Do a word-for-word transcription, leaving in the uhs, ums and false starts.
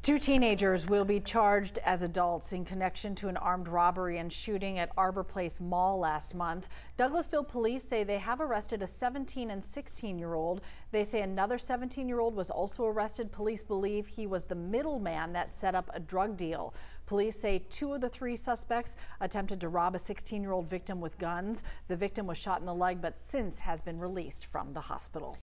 Two teenagers will be charged as adults in connection to an armed robbery and shooting at Arbor Place Mall last month. Douglasville police say they have arrested a seventeen and sixteen year old. They say another seventeen year old was also arrested. Police believe he was the middleman that set up a drug deal. Police say two of the three suspects attempted to rob a sixteen year old victim with guns. The victim was shot in the leg but since has been released from the hospital.